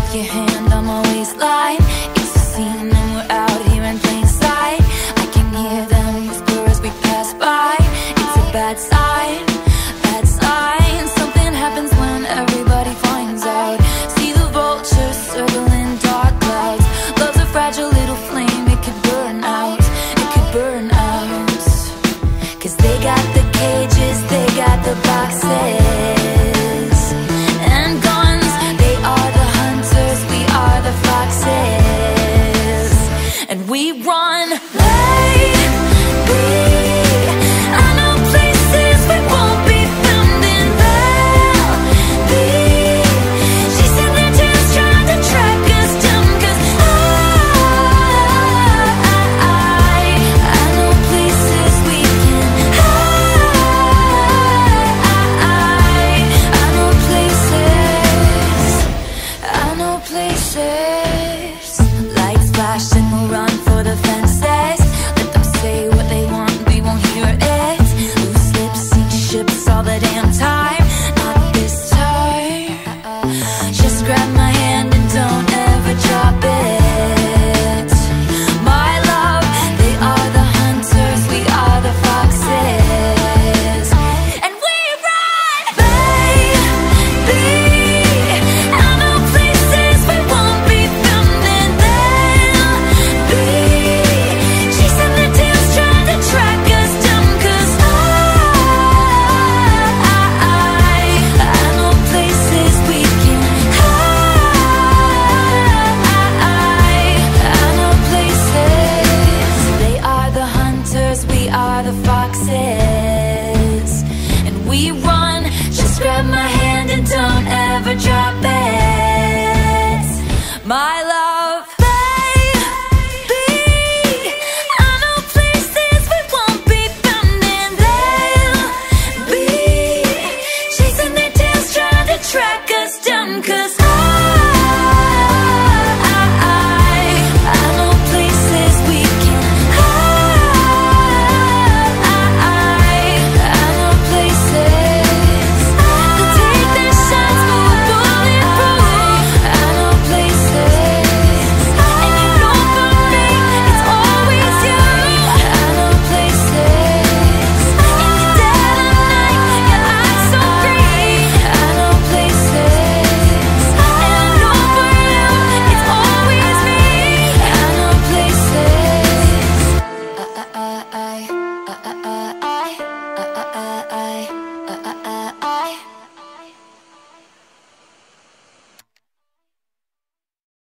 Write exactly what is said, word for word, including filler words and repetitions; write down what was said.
with your hand on my waistline. It's a scene and we're out here in plain sight. I can hear them whisper as we pass by. It's a bad sign, bad sign. Something happens when everybody finds out. See the vultures circling dark clouds. Love's a fragile little flame, it could burn out, it could burn out. Cause they got the cages, they got the boxes and guns. They are the hunters, we are the foxes. And we run like we I know places we won't be found in Valley. She said they're just trying to track us down. Cause I, I, I know places we can hide. I know places, I know places.